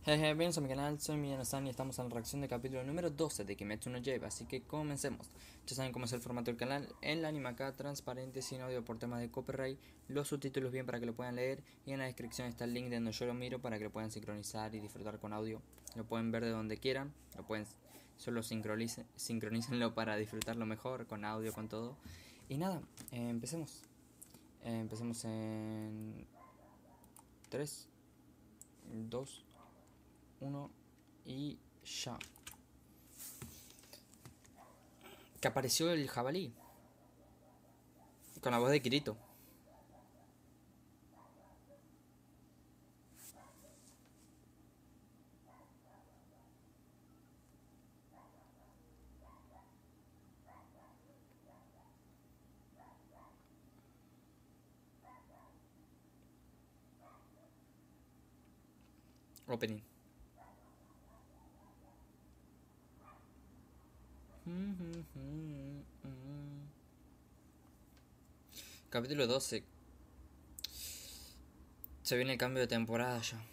Jeje, bienvenidos a mi canal, soy Millano-san y estamos en la reacción del capítulo número 12 de Kimetsu no Yaiba, así que comencemos. Ya saben cómo es el formato del canal, el anime acá, transparente, sin audio por temas de copyright, los subtítulos bien para que lo puedan leer y en la descripción está el link de donde yo lo miro para que lo puedan sincronizar y disfrutar con audio. Lo pueden ver de donde quieran, lo pueden, solo sincronícenlo para disfrutarlo mejor, con audio, con todo. Y nada, empecemos. Empecemos en 3, 2, uno y ya. Que apareció el jabalí con la voz de Kirito. Opening. Capítulo 12. Se viene el cambio de temporada ya.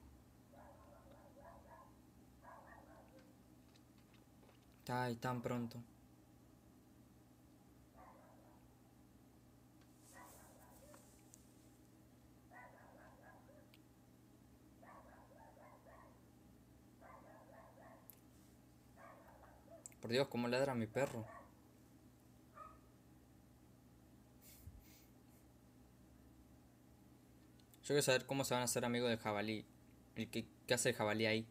Ay, tan pronto. Por Dios, cómo ladra mi perro. Yo quiero saber cómo se van a hacer amigos del jabalí. ¿Qué hace el jabalí ahí?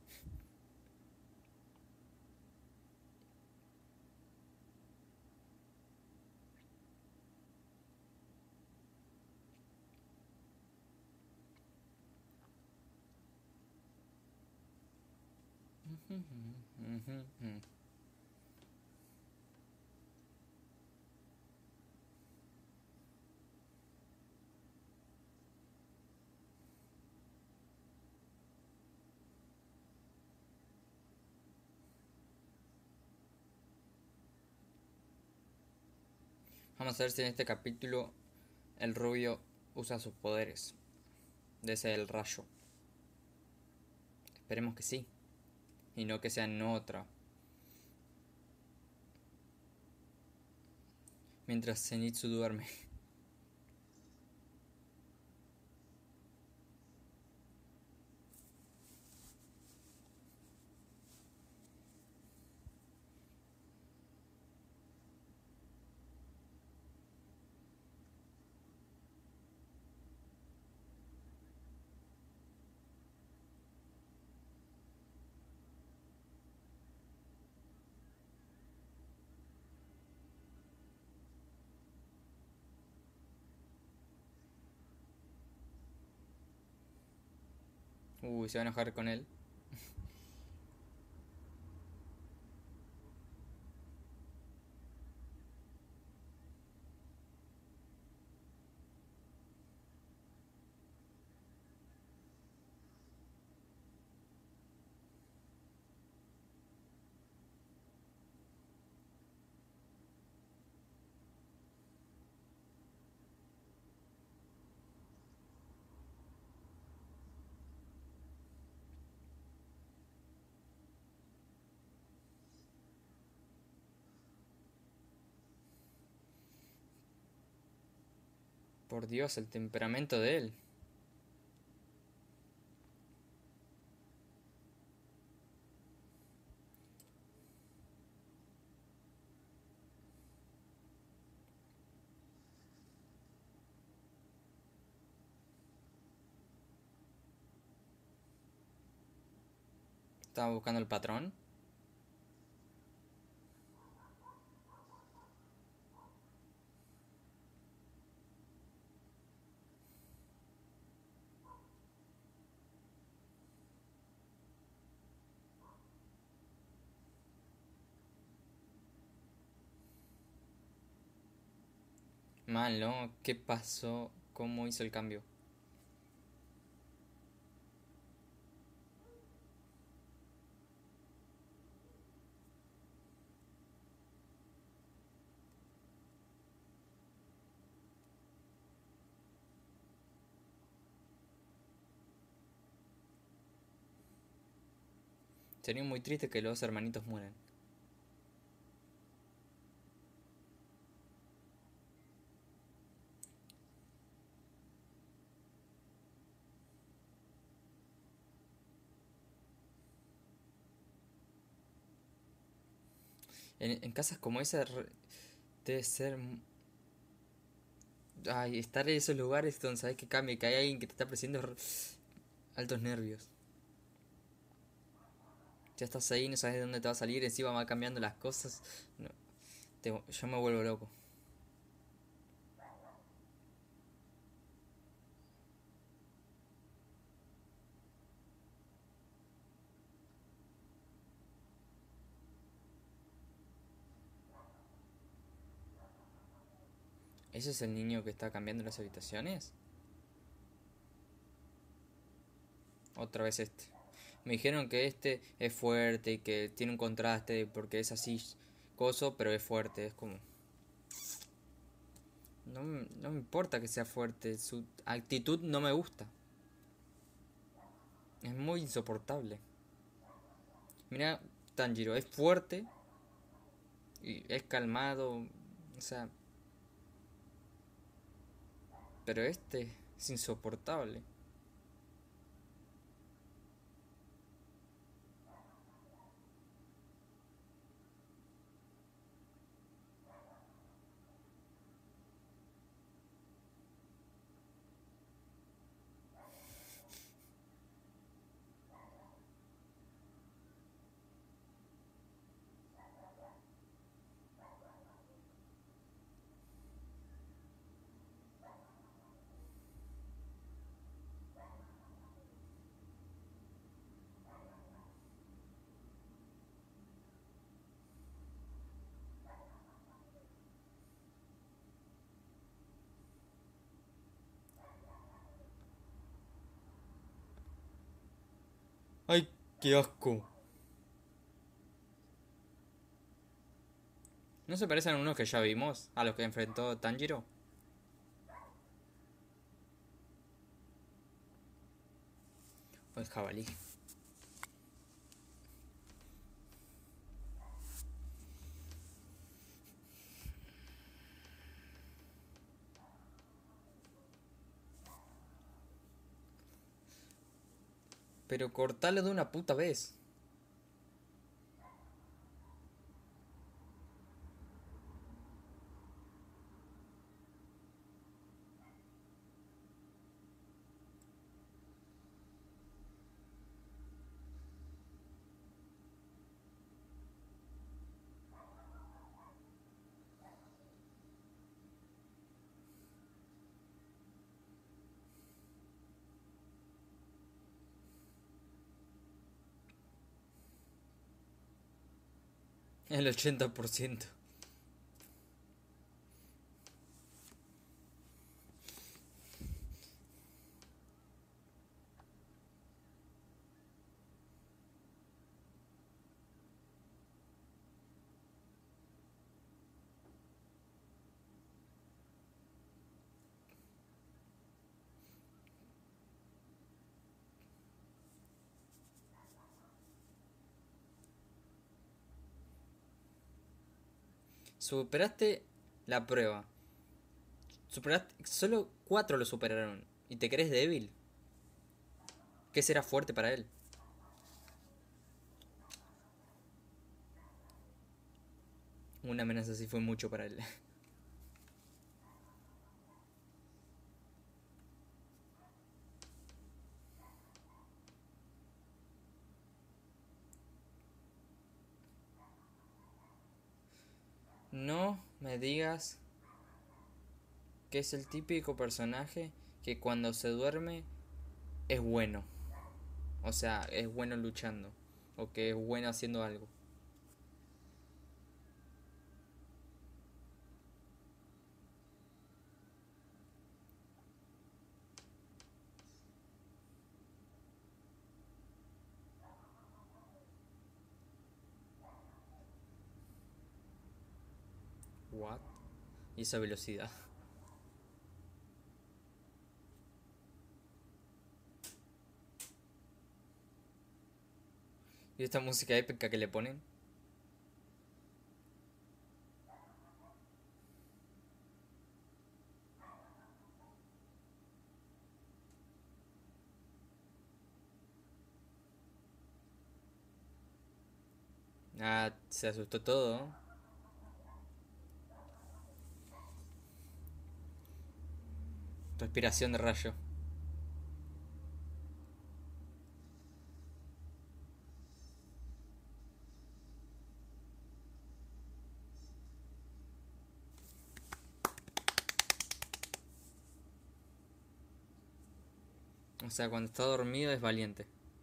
Vamos a ver si en este capítulo el rubio usa sus poderes. De ese del rayo. Esperemos que sí. Y no que sea en otra. Mientras Zenitsu duerme. Uy, se va a enojar con él. Por Dios, el temperamento de él. Estaba buscando el patrón. Mal, ¿no? ¿Qué pasó? ¿Cómo hizo el cambio? Sería muy triste que los hermanitos mueran. En casas como esa debe ser... Ay, estar en esos lugares donde sabes que cambia, que hay alguien que te está presionando altos nervios. Ya estás ahí, no sabes de dónde te va a salir, encima va cambiando las cosas. No, yo me vuelvo loco. ¿Ese es el niño que está cambiando las habitaciones? Otra vez este. Me dijeron que este es fuerte y que tiene un contraste porque es así coso, pero es fuerte. Es como... No me importa que sea fuerte, su actitud no me gusta. Es muy insoportable. Mira, Tanjiro, es fuerte y es calmado. O sea, pero este es insoportable. ¡Ay, qué asco! ¿No se parecen a unos que ya vimos? A los que enfrentó Tanjiro. O el jabalí. Pero cortalo de una puta vez. El 80%. Superaste la prueba. Superaste. Solo 4 lo superaron. ¿Y te crees débil? ¿Qué será fuerte para él? Una amenaza así fue mucho para él. No me digas que es el típico personaje que cuando se duerme es bueno. O sea, es bueno luchando. O que es bueno haciendo algo. What? Y esa velocidad. ¿Y esta música épica que le ponen? Ah, se asustó todo. Respiración de rayo. O sea, cuando está dormido es valiente.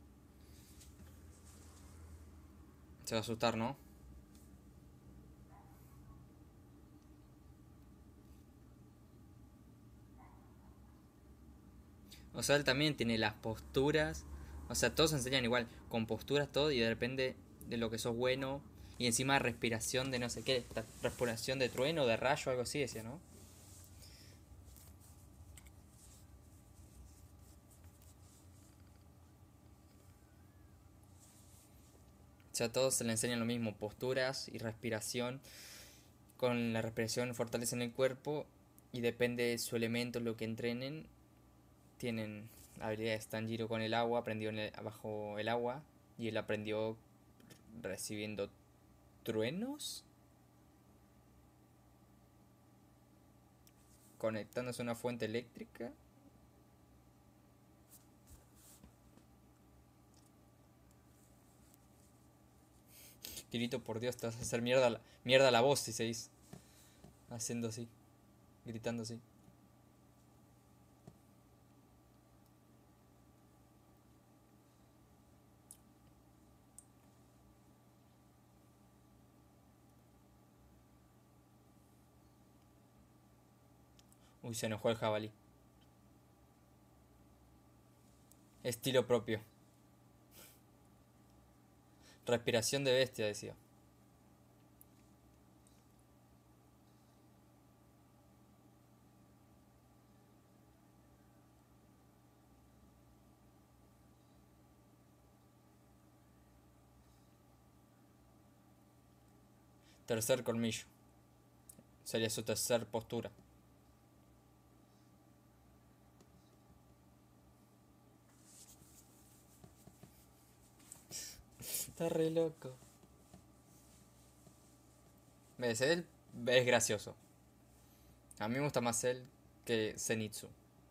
Se va a asustar, ¿no? O sea, él también tiene las posturas. O sea, todos enseñan igual, con posturas todo y depende de lo que sos bueno. Y encima respiración de no sé qué, respiración de trueno, de rayo, algo así decía, ¿no? O sea, a todos se le enseñan lo mismo, posturas y respiración. Con la respiración fortalecen el cuerpo y depende de su elemento, lo que entrenen. Tienen habilidades. Tanjiro con el agua, aprendió bajo el agua y él aprendió recibiendo truenos, conectándose a una fuente eléctrica. Kirito, por Dios, te vas a hacer mierda la voz si seguís haciendo así, gritando así. Uy, se enojó el jabalí. Estilo propio. Respiración de bestia, decía. Tercer colmillo. Sería su tercer postura. Está re loco. ¿Ves? Él es gracioso. A mí me gusta más él que Zenitsu.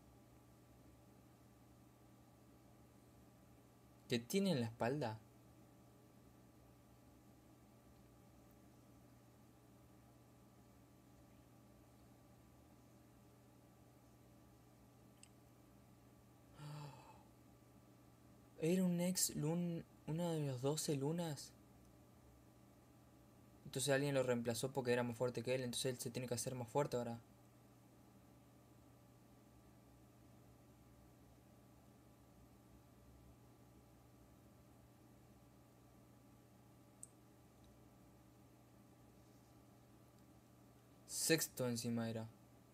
¿Qué tiene en la espalda? Era un uno de los 12 lunas. Entonces alguien lo reemplazó porque era más fuerte que él. Entonces él se tiene que hacer más fuerte ahora. Sexto encima era.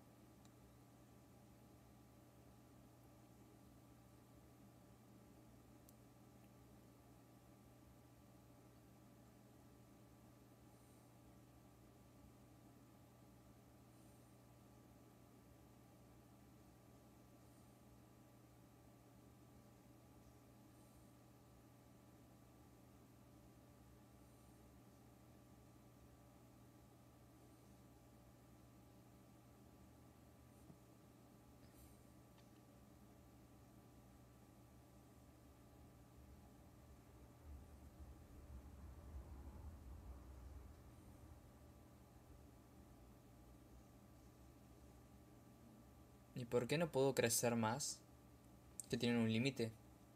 ¿Y por qué no puedo crecer más? Que tienen un límite.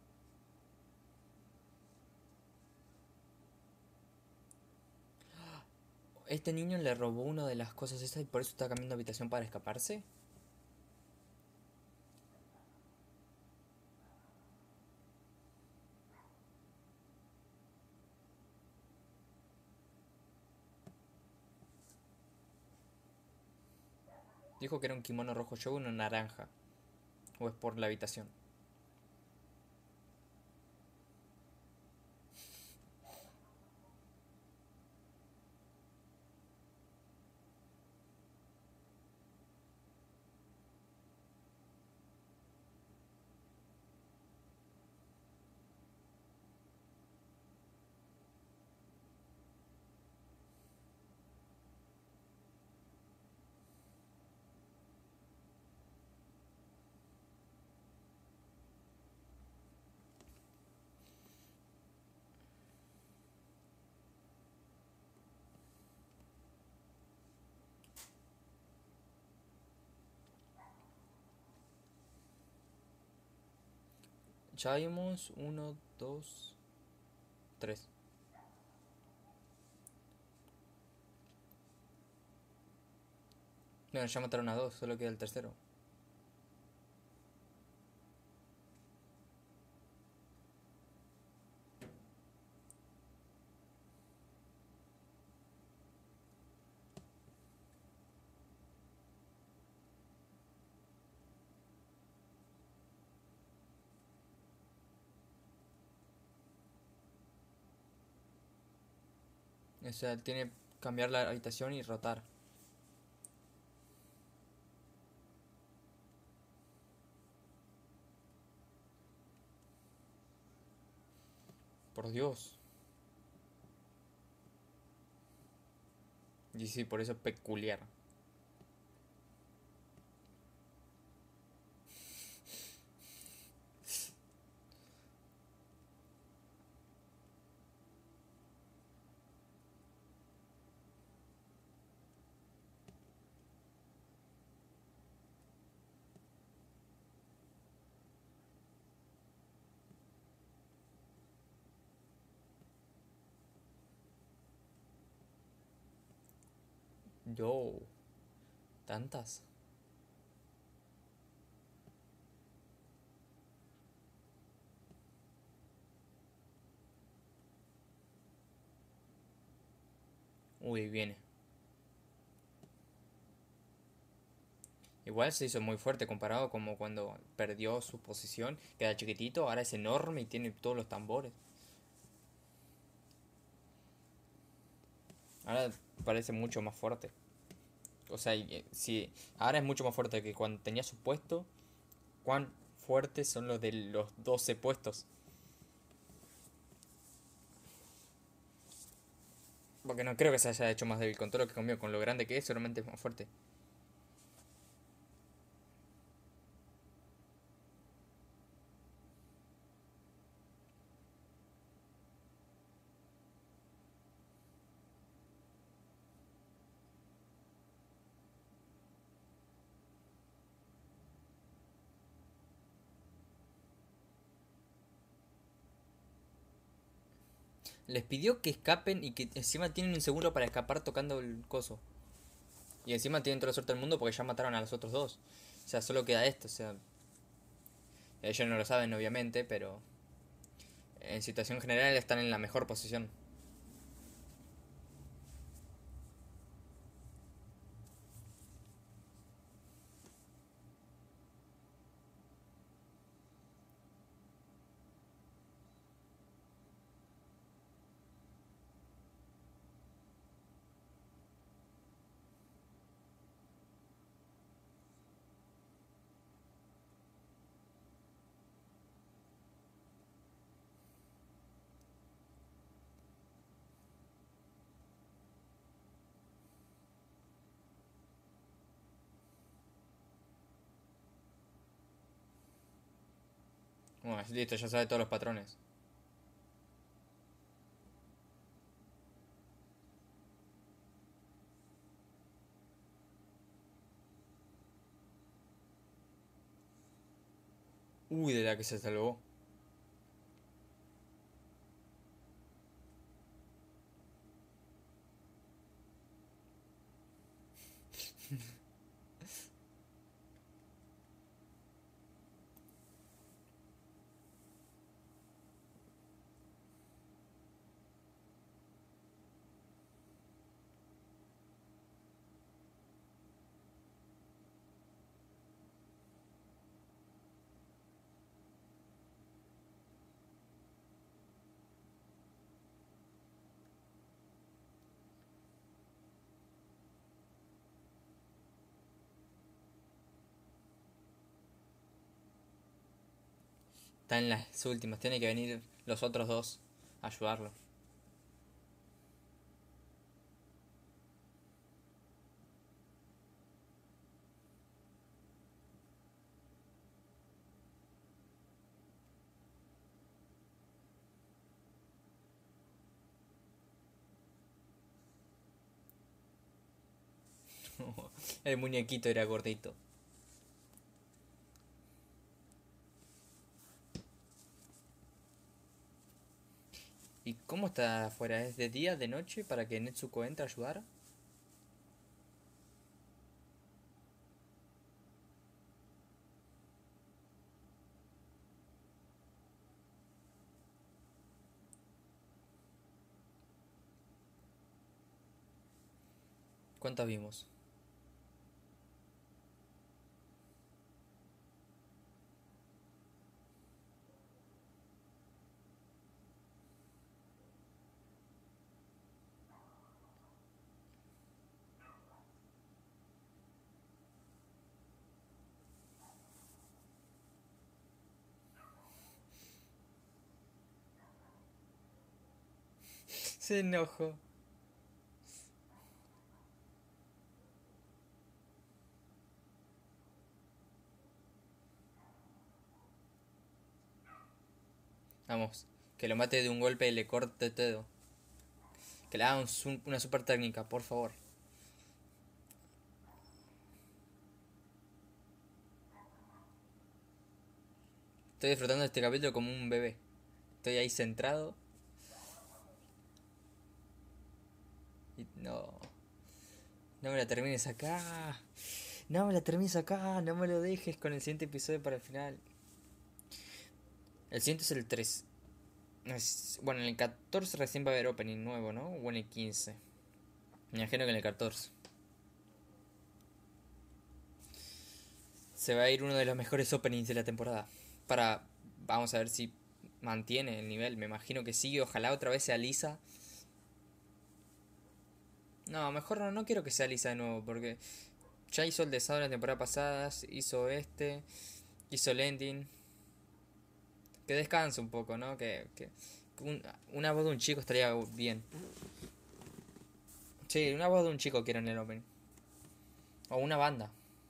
Este niño le robó una de las cosas esas y por eso está cambiando de habitación para escaparse. Dijo que era un kimono rojo yo uno naranja. O es por la habitación. Ya vimos 1, 2, 3. Bueno, ya mataron a 2, solo queda el tercero. O sea, tiene que cambiar la habitación y rotar. Por Dios. Y sí, por eso es peculiar. Yo. ¿Tantas? Uy, viene. Igual se hizo muy fuerte comparado como cuando perdió su posición, que era chiquitito, ahora es enorme y tiene todos los tambores. Ahora parece mucho más fuerte. O sea, si ahora es mucho más fuerte que cuando tenía su puesto, cuán fuertes son los de los 12 puestos. Porque no creo que se haya hecho más débil con todo lo que cambió, con lo grande que es, solamente es más fuerte. Les pidió que escapen y que encima tienen un segundo para escapar tocando el coso. Y encima tienen toda la suerte del mundo porque ya mataron a los otros dos. O sea, solo queda esto. O sea, ellos no lo saben obviamente, pero en situación general están en la mejor posición. Bueno, listo, ya sabe todos los patrones. Uy, de la que se salvó. Está en las últimas. Tiene que venir los otros dos a ayudarlo. El muñequito era gordito. ¿Y cómo está afuera? ¿Es de día, de noche para que Netsuko entre a ayudar? ¿Cuántas vimos? Se enojó. Vamos, que lo mate de un golpe y le corte todo. Que le haga una super técnica, por favor. Estoy disfrutando de este capítulo como un bebé. Estoy ahí centrado. Y no. No me la termines acá. No me la termines acá. No me lo dejes con el siguiente episodio para el final. El siguiente es el 3. Bueno, en el 14 recién va a haber opening nuevo, ¿no? O en el 15. Me imagino que en el 14. Se va a ir uno de los mejores openings de la temporada. Para. Vamos a ver si mantiene el nivel. Me imagino que sí. Ojalá otra vez sea Lisa. No, mejor no, no quiero que sea Lisa de nuevo. Porque ya hizo el desado la temporada pasada. Hizo este. Hizo el ending. Que descanse un poco, ¿no? Una voz de un chico estaría bien. Sí, una voz de un chico quiero en el opening. O una banda.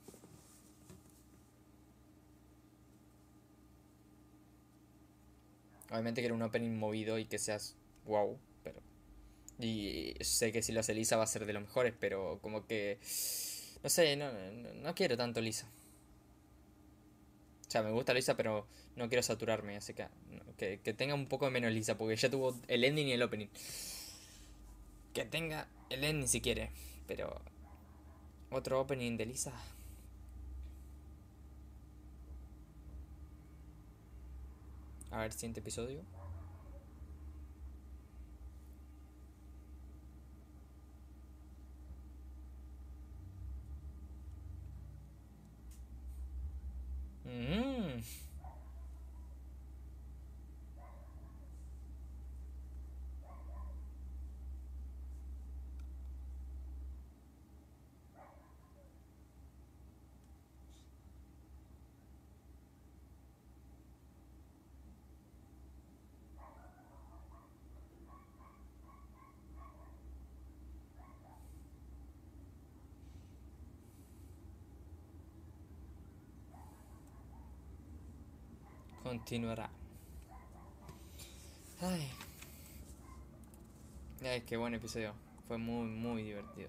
Obviamente quiero un opening movido y que seas wow. Pero. Y sé que si lo hace Lisa va a ser de los mejores, pero como que. No sé, no quiero tanto Lisa. O sea, me gusta Lisa, pero no quiero saturarme, así que tenga un poco de menos Lisa, porque ya tuvo el ending y el opening. Que tenga el ending si quiere, pero otro opening de Lisa. A ver, siguiente episodio. Mm, continuará. Ay, ay, qué buen episodio. Fue muy, muy divertido.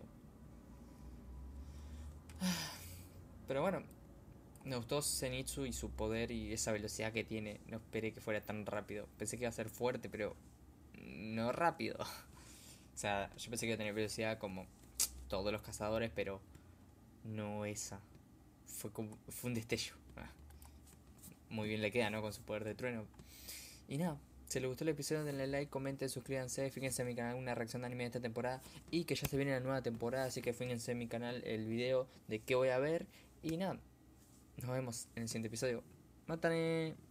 Pero bueno, me gustó Zenitsu y su poder y esa velocidad que tiene. No esperé que fuera tan rápido. Pensé que iba a ser fuerte, pero no rápido. O sea, yo pensé que iba a tener velocidad como todos los cazadores, pero no esa. Fue un destello. Muy bien le queda, ¿no? Con su poder de trueno. Y nada, si les gustó el episodio, denle like, comenten, suscríbanse, fíjense en mi canal una reacción de anime de esta temporada. Y que ya se viene la nueva temporada, así que fíjense en mi canal el video de qué voy a ver. Y nada, nos vemos en el siguiente episodio. ¡Mátane!